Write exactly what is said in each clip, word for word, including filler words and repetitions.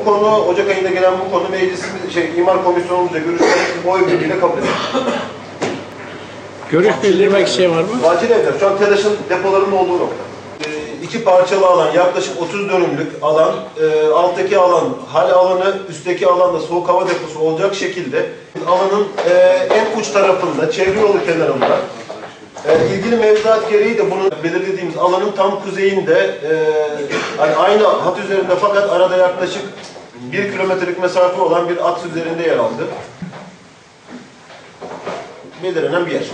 bu konu, Ocak ayında gelen bu konu meclisimiz, şey, imar komisyonumuzda görüşlerek oy birliğiyle kabul edildi. Görüş bildirmek şey var mı? Acil evler. Şu an TEDAŞ'ın depolarının olduğu nokta. E, iki parçalı alan, yaklaşık otuz dönümlük alan, e, alttaki alan hal alanı, üstteki alanda soğuk hava deposu olacak şekilde alanın e, en uç tarafında, çevre yolu kenarında, e, ilgili mevzuat gereği de bunu belirlediğimiz alanın tam kuzeyinde, e, hani aynı hat üzerinde fakat arada yaklaşık bir kilometrelik mesafe olan bir aks üzerinde yer aldı. Belirlenen bir yer.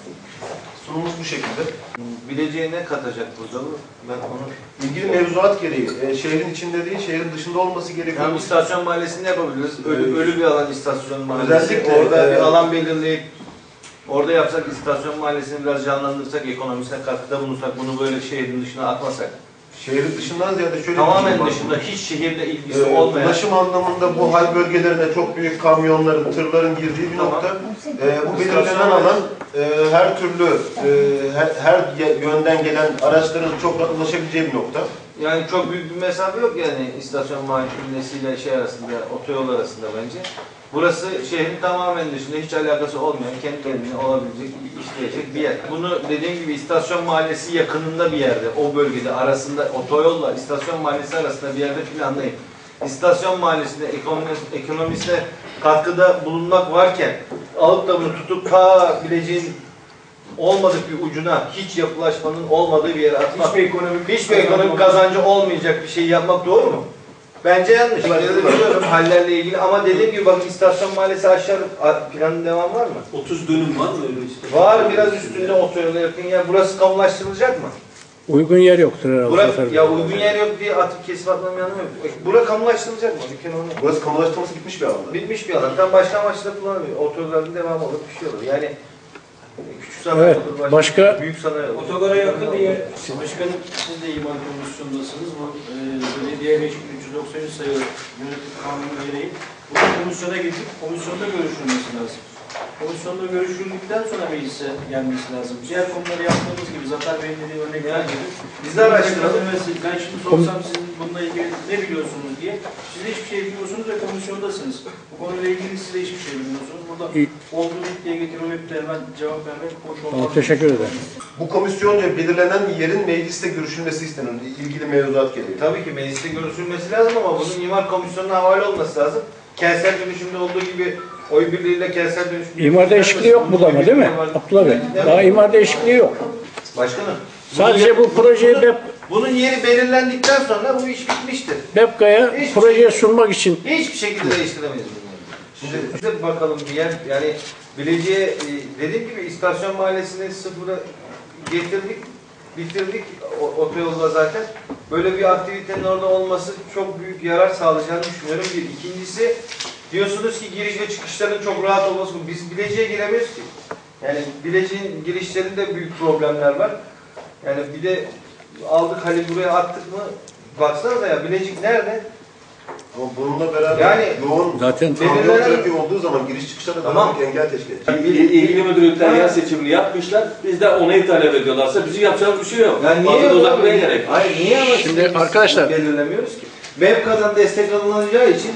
Sunumumuz bu şekilde. Bileceği ne katacak burada bu? Ben onu... İlgili mevzuat gereği, e, şehrin içinde değil, şehrin dışında olması gerekiyor. Yani istasyon mahallesini yapabiliriz. Ölü, ölü bir alan istasyon mahallesi. Özellikle orada e, bir alan belirleyip orada yapsak, istasyon mahallesini biraz canlandırsak, ekonomisine katkıda bulunsak, bunu böyle şehrin dışına atmasak. Şehrin dışından ziyade şöyle tamamen bir şey dışında, hiç şehirle ilgisi e, olmayan. Ulaşım anlamında bu hal bölgelerine çok büyük kamyonların, tırların girdiği bir tamam. nokta. E, bu belirlenen alan e, her türlü, e, her, her yönden gelen araçların çok rahat ulaşabileceği bir nokta. Yani çok büyük bir mesafe yok yani istasyon mahallesiyle şey arasında, otoyol arasında bence. Burası şehrin tamamen dışında, hiç alakası olmayan, kendi kendine olabilecek, işleyecek bir yer. Bunu dediğim gibi istasyon mahallesi yakınında bir yerde, o bölgede arasında, otoyolla istasyon mahallesi arasında bir yerde planlayın. İstasyon mahallesinde ekonomisine katkıda bulunmak varken, alıp da bunu tutup ta Bilecik'in olmadık bir ucuna, hiç yapılaşmanın olmadığı bir yere atmak, hiçbir ekonomik, hiçbir ekonomik kazancı olmayacak bir şey yapmak doğru mu? Bence yanlış. Ben de biliyorum hallerle ilgili ama dediğim gibi bakın istasyon mahallesi aşağı planın devam var mı? otuz dönüm var mı öyle işte? Var, biraz üstünde otoyola yakın yer. Burası kamulaştırılacak mı? Uygun yer yoktur herhalde. Burası, ya uygun yer yok diye atıp kesip atmam yanım yok. Burası kamulaştırılacak mı? Bir onu... Burası kamulaştırması bitmiş bir alanda. Bitmiş bir alan. Tam başka amaçla kullanılıyor. Otoyolların devamı olur, bir şey olur. Yani küçük sanayi evet, olur, başka, başka büyük sanayi olur. Otogara yakın diye, başkanım siz de imar komisyondasınız. Bu e, belediye meclis üç yüz doksan üç sayılı yönetim kanunu gereği bu komisyona gidip komisyonda görüşülmesi lazım. Komisyonda görüşüldükten sonra meclise gelmesi lazım. Diğer konuları yaptığımız gibi Zafer Bey'in dediği örnekler gibi. Biz de araştıralım. Ben şimdi sorsam sizin bununla ilgili ne biliyorsunuz diye. Siz de hiçbir şey bilmiyorsunuz ve komisyondasınız. Bu konuyla ilgili siz de hiçbir şey bilmiyorsunuz. Burada olduğu diye getirilip de hemen cevap vermek hoş olmaz. tamam, teşekkür ederim. Bu komisyonca belirlenen yerin mecliste görüşülmesi isteniyor. İlgili mevzuat gereği. Tabii ki mecliste görüşülmesi lazım ama bunun imar komisyonuna havale olması lazım. Kentsel dönüşümde olduğu gibi oy birliğiyle kentsel dönüşüm... İmar değişikliği yok burada ama değil mi? Abdullah Bey. Daha imar değişikliği yok. Başkanım. Sadece bu projeyi bunun, B E P... Bunun yeri belirlendikten sonra bu iş bitmiştir. B E P K'ya projeye sunmak için... Hiçbir şekilde değiştiremeyiz bunları. Şimdi bize bakalım bir yer, yani Bilecik'e dediğim gibi istasyon mahallesini sıfıra getirdik, bitirdik otoyolda zaten. Böyle bir aktivitenin orada olması çok büyük yarar sağlayacağını düşünüyorum. Bir. İkincisi, diyorsunuz ki giriş ve çıkışların çok rahat olması. Biz Bilecik'e giremiyoruz ki. Yani Bilecik'in girişlerinde büyük problemler var. Yani bir de aldık hani buraya attık mı, baksanıza ya Bilecik nerede? Ama bununla beraber yani, yoğun zaten kamyon trafiği olduğu zaman giriş çıkışlara tamam. da engel teşkil edecek. İl, ilgili müdürlükler yer seçimini yapmışlar. Biz de onayı talep ediyorlarsa bizim yapacağımız bir şey yok. Yani niye uzatmaya gerek? Hayır, niye ama şimdi arkadaşlar belirlemiyoruz ki? B E P K'dan destek alınacağı için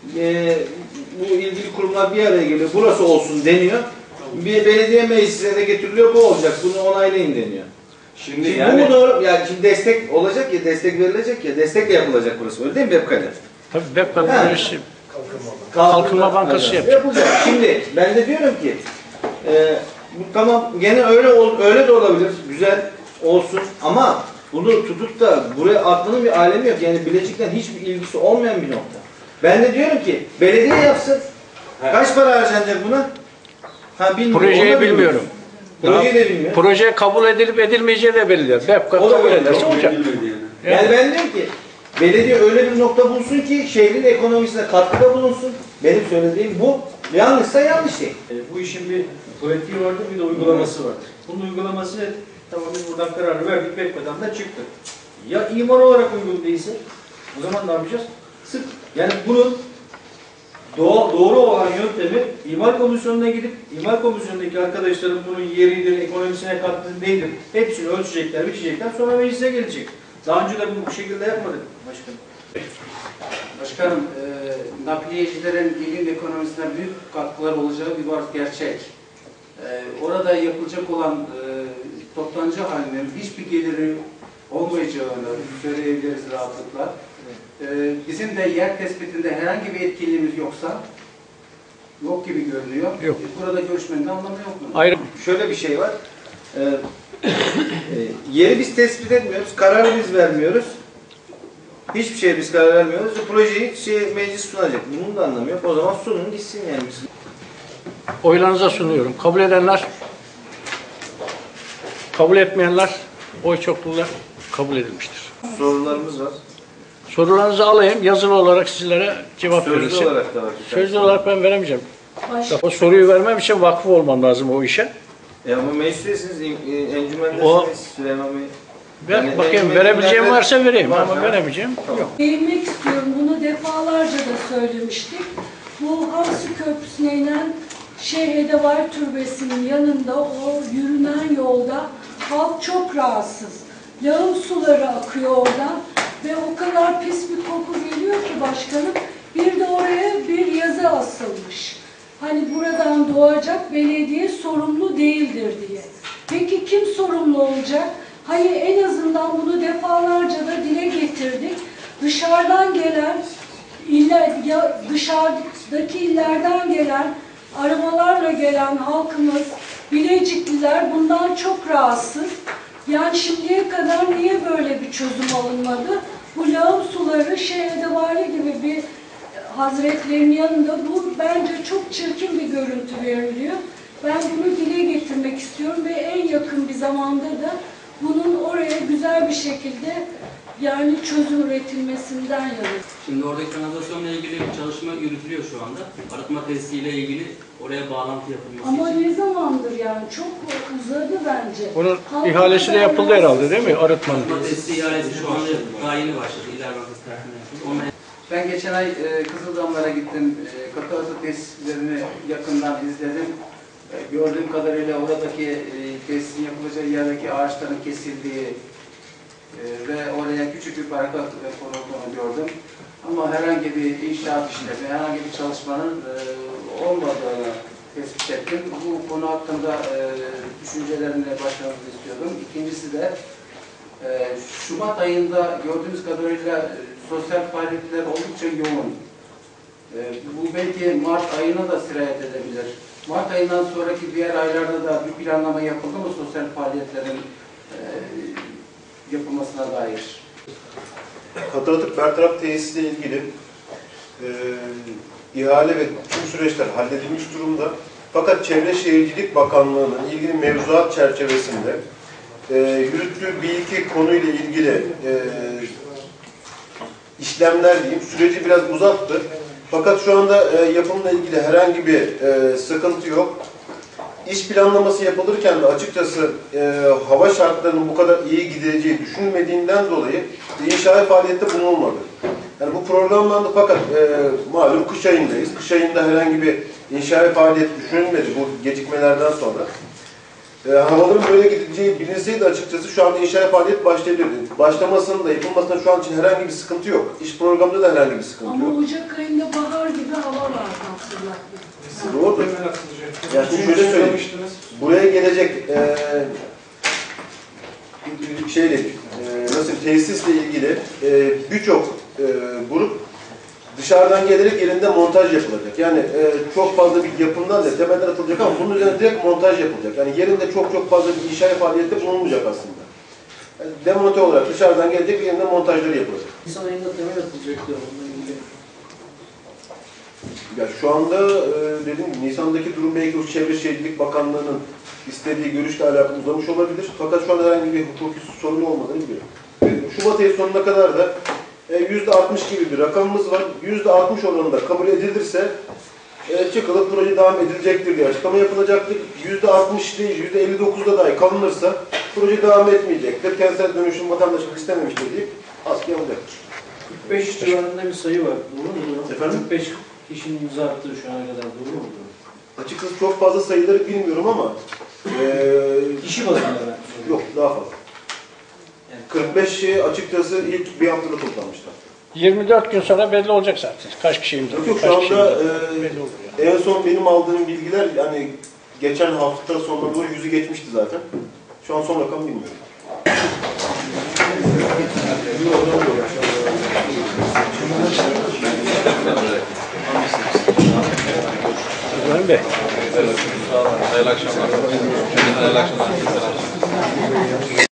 e, bu ilgili kurumlar bir araya geliyor. Burası olsun deniyor. Bir belediye meclisine getiriliyor. Bu olacak. Bunu onaylayın deniyor. Şimdi, şimdi yani, bu doğru. Yani şimdi destek olacak ya, destek verilecek ya, destekle yapılacak burası. Öyle değil mi B E P K'da? tabii B E P K'da projesi Kalkınma, Kalkınma Bankası yapacak. yapacak. Şimdi ben de diyorum ki e, bu tamam gene öyle öyle de olabilir. Güzel olsun ama bunu tutup da buraya atmanın bir alemi yok. Yani Bilecik'ten hiçbir ilgisi olmayan bir nokta. Ben de diyorum ki belediye yapsın. Evet. Kaç para harcanacak buna? Ha, bilmiyorum. Projeyi bilmiyorum. Projeyi de bilmiyorum. Proje kabul edilip edilmeyeceği de belli değil. B E P K kabul ederse olacak. Yani. yani ben diyorum ki belediye öyle bir nokta bulsun ki şehrin ekonomisine katkıda bulunsun. Benim söylediğim bu. Yanlışsa yanlış değil. E, bu işin bir pratiği vardır, bir de uygulaması vardır. Bunun uygulaması tamam biz buradan kararı verdik, bekmeden de çıktı. Ya imar olarak uygun değilse o zaman ne yapacağız? Sık. Yani bunun doğru, doğru olan yöntemi imar komisyonuna gidip imar komisyonundaki arkadaşların bunun yeridir, ekonomisine katkısı neydir? Hepsini ölçecekler, biçecekler, sonra meclise gelecek. Daha önce de bu şekilde yapmadık başkanım. Başkanım, e, nakliyecilerin ilin ekonomisine büyük katkılar olacağı bir var gerçek. Ee, orada yapılacak olan e, toptancı halinin hiçbir geliri olmayacağını söyleyebiliriz rahatlıkla. Ee, bizim de yer tespitinde herhangi bir etkinliğimiz yoksa, yok gibi görünüyor. Yok. Burada görüşmenin de anlamı yok mu? Ayrı. Şöyle bir şey var. Ee, e, yeri biz tespit etmiyoruz, kararı biz vermiyoruz. Hiçbir şeye biz karar vermiyoruz. Projeyi şey, meclis sunacak. Bunun da anlamı yok. O zaman sunun gitsin yani. Oylarınıza sunuyorum. Kabul edenler, kabul etmeyenler, oy çokluğuyla kabul edilmiştir. Sorularımız var. Sorularınızı alayım, yazılı olarak sizlere cevap Sözlü verirsin. olarak da var. Sözlü olarak ben veremeyeceğim. Başka. O soruyu vermem için vakıf olmam lazım o işe. E ama meclis üyesiniz, O- encümendesiniz, Süleyman Bey. Ver, Yani bakayım encümen- verebileceğim varsa vereyim Var, ama ha? veremeyeceğim Tamam. yok. Değinmek istiyorum. Bunu defalarca da söylemiştik. Bu Hamsi Köprüsü'ne inen Şehredevar Türbesi'nin yanında o yürünen yolda halk çok rahatsız. Lağım suları akıyor oradan ve o kadar pis bir koku geliyor ki başkanım. Bir de oraya bir yazı asılmış. Hani buradan doğacak belediye sorumlu değildir diye. Peki kim sorumlu olacak? Hani en azından bunu defalarca da dile getirdik. Dışarıdan gelen, iller, ya dışarıdaki illerden gelen, aramalarla gelen halkımız, Bilecikliler bundan çok rahatsız. Yani şimdiye kadar niye böyle bir çözüm alınmadı? Bu lağım suları Şehredevari gibi bir hazretlerin yanında bu bence çok çirkin bir görüntü veriliyor. Ben bunu dile getirmek istiyorum ve en yakın bir zamanda da bunun oraya güzel bir şekilde yani çözüm üretilmesinden yanayım. Şimdi oradaki kanalizasyonla ilgili bir çalışma yürütülüyor şu anda. Arıtma tesisiyle ilgili oraya bağlantı yapılması Ama için. ne zamandır yani? Çok uzadı bence. Bunun Halk ihalesi de kadar yapıldı herhalde rahatsız. değil mi? Arıtmanın. Arıtma tesisi ihalesi şu anda daha yeni başladı. İller Bankası tarafından yapıldı. Onunla Ben geçen ay e, Kızıldamlar'a gittim. E, katı atık tesislerini yakından izledim. E, gördüğüm kadarıyla oradaki e, tesisin yapılacağı yerdeki ağaçların kesildiği e, ve oraya küçük bir barakat e, konulduğunu gördüm. Ama herhangi bir inşaat işlemi, herhangi bir çalışmanın e, olmadığını tespit ettim. Bu konu hakkında e, düşüncelerini başlamamızı istiyordum. İkincisi de e, Şubat ayında gördüğümüz kadarıyla e, sosyal faaliyetler oldukça yoğun. E, bu belki Mart ayına da sirayet edebilir. Mart ayından sonraki diğer aylarda da bir planlama yapıldı mı sosyal faaliyetlerin e, yapılmasına dair? Katı atık bertaraf tesisiyle ilgili e, ihale ve tüm süreçler halledilmiş durumda. Fakat Çevre Şehircilik Bakanlığı'nın ilgili mevzuat çerçevesinde e, yürüttüğü bir iki konuyla ilgili e, işlemler diyeyim, süreci biraz uzattı. Fakat şu anda e, yapımla ilgili herhangi bir e, sıkıntı yok. İş planlaması yapılırken de açıkçası e, hava şartlarının bu kadar iyi gideceği düşünülmediğinden dolayı inşaat faaliyette bulunulmadı. Yani bu programlandı fakat e, malum kış ayındayız. Kış ayında herhangi bir inşaat faaliyet düşünülmedi bu gecikmelerden sonra. E, havaların böyle gideceği bilinseydi açıkçası şu anda inşaat faaliyet başlayabilirdi. Başlamasının da yapılmasında şu an için herhangi bir sıkıntı yok. İş programında da herhangi bir sıkıntı Ama yok. Ocak ayında bahar gibi hava var hatırlatma. Doğrudur. Yani şimdi şöyle söyleyeyim. Buraya gelecek e, şeyle, e, nasıl tesisle ilgili e, birçok e, grup dışarıdan gelerek elinde montaj yapılacak. Yani e, çok fazla bir yapımdan da temeller atılacak ama bunun üzerine direkt montaj yapılacak. Yani yerinde çok çok fazla bir inşaat faaliyette bulunmayacak aslında. Yani demonte olarak dışarıdan gelecek ve yerinde montajları yapılacak. Nisan ayında temel atılacaktı onunla ilgili. Ya şu anda e, dediğim gibi Nisan'daki durum belki o Çevre Şehircilik Bakanlığı'nın istediği görüşle alakalı uzamış olabilir. Fakat şu anda herhangi bir hukuki sorun olmadığını biliyorum. Şubat ayı sonuna kadar da yüzde altmış gibi bir rakamımız var. yüzde altmış oranında kabul edilirse e, çıkılıp proje devam edilecektir diye açıklama yapılacaktır. yüzde altmış değil, yüzde elli dokuzda dahi kalınırsa proje devam etmeyecektir. Kentsel dönüşüm vatandaşlık istememiştir deyip askıya alacaktır. kırk beş civarında bir sayı var. Doğru mu? Efendim? kırk beş kişinin imza attığı şu ana kadar. Doğru mu? Açıkçası çok fazla sayıları bilmiyorum ama e, Kişi bazında ben. yok daha fazla. kırk beş açıkçası ilk bir haftada toplanmışlar. yirmi dört gün sonra belli olacak zaten. Kaç kişi imza? Yok yok kaç şu kişi anda imza- e, belli olur yani. en son benim aldığım bilgiler yani geçen hafta sonuna doğru yüzü geçmişti zaten. Şu an son rakam bilmiyorum. İbrahim Bey. Hayırlı akşamlar. Hayırlı akşamlar.